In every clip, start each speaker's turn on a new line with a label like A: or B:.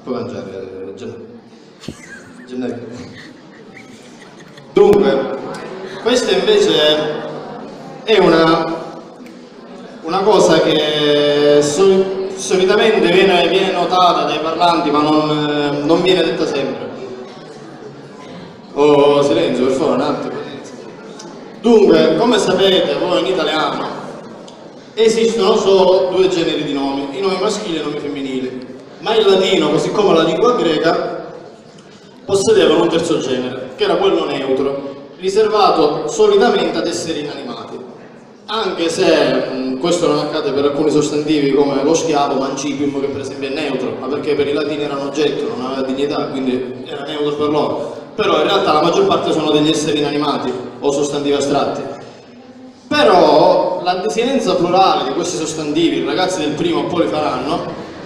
A: puoi mangiare generico. Dunque, questa invece è una cosa che solitamente viene notata dai parlanti, ma non viene detta sempre. Oh, silenzio, per favore, un attimo. Dunque, come sapete voi in italiano, esistono solo due generi di nomi, i nomi maschili e i nomi femminili, ma in latino, così come la lingua greca, possedevano un terzo genere, che era quello neutro, riservato solitamente ad esseri inanimati, anche se questo non accade per alcuni sostantivi come lo schiavo, mancipium, che per esempio è neutro, ma perché per i latini era un oggetto, non aveva dignità, quindi era neutro per loro. Però in realtà la maggior parte sono degli esseri inanimati o sostantivi astratti. Però la desinenza plurale di questi sostantivi, i ragazzi del primo poi li faranno,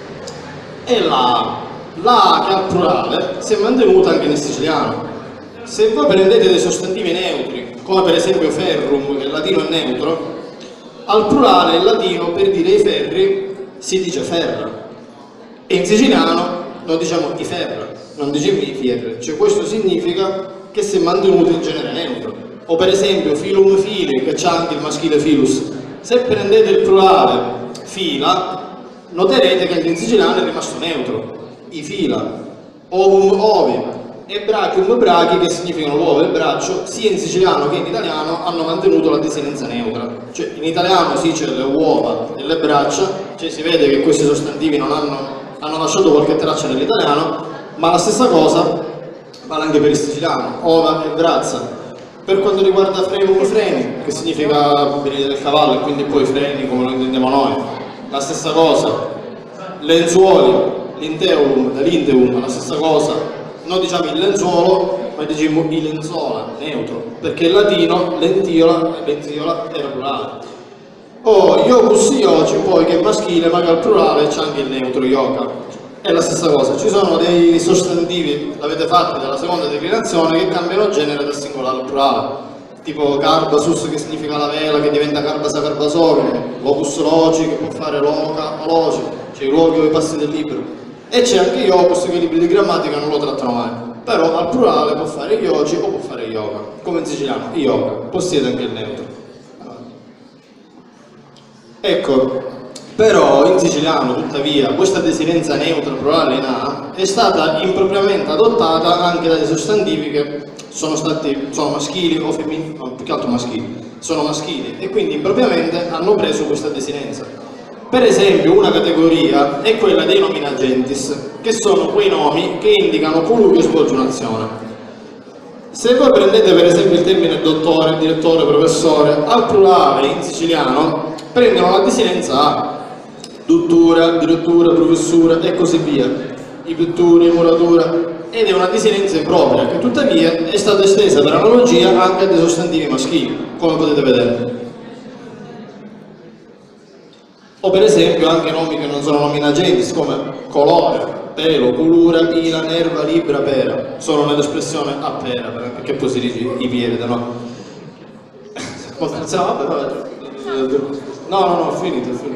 A: è la che al plurale si è mantenuta anche nel siciliano. Se voi prendete dei sostantivi neutri, come per esempio ferrum, che in latino è neutro, al plurale in latino per dire i ferri si dice ferra, e in siciliano noi diciamo i ferra, non diciamo i fierri, cioè questo significa che si è mantenuto in genere neutro. O per esempio filum fili, che c'ha anche il maschile filus, se prendete il plurale fila, noterete che anche in siciliano è rimasto neutro, i fila, ovum ovi, e brachium brachi, che significano l'uovo e il braccio, sia in siciliano che in italiano hanno mantenuto la desinenza neutra. Cioè in italiano si dice le uova e le braccia, cioè si vede che questi sostantivi non hanno lasciato qualche traccia nell'italiano, ma la stessa cosa vale anche per il siciliano, ova e brazza. Per quanto riguarda frenum freni, che significa venire del cavallo e quindi poi freni come lo intendiamo noi, la stessa cosa. Lenzuoli, l'inteum, dall'inteum, la stessa cosa. Noi diciamo il lenzuolo, ma diciamo il lenzuola, neutro, perché in latino lentiola era plurale. O iocus ioci, poi, che è maschile, ma che al plurale c'è anche il neutro, ioca. È la stessa cosa, ci sono dei sostantivi, l'avete fatto della seconda declinazione, che cambiano genere dal singolare al plurale, tipo carbasus, che significa la vela, che diventa carbasa carbasorum, locus loci, che può fare loca o loci, cioè i luoghi o i passi del libro, e c'è anche iocus, che i libri di grammatica non lo trattano mai, però al plurale può fare ioci o può fare ioca, come in siciliano, ioca, possiede anche il neutro. Ecco. Però in siciliano, tuttavia, questa desinenza neutra plurale in A è stata impropriamente adottata anche dai sostantivi che sono maschili o femminili, no, più che altro maschili, sono maschili, e quindi impropriamente hanno preso questa desinenza. Per esempio una categoria è quella dei nominagentis, che sono quei nomi che indicano colui che svolge un'azione. Se voi prendete per esempio il termine dottore, direttore, professore, al plurale in siciliano prendono la desinenza A. Dottura, direttura, professura e così via, i pitture, muratura, ed è una desinenza impropria che tuttavia è stata estesa per analogia anche a dei sostantivi maschili, come potete vedere. O per esempio anche nomi che non sono nominagentis, come colore, pelo, colura, pila, nerva, libra, pera, sono nell'espressione a pera, perché poi si dice i piedi, no? No, ho finito.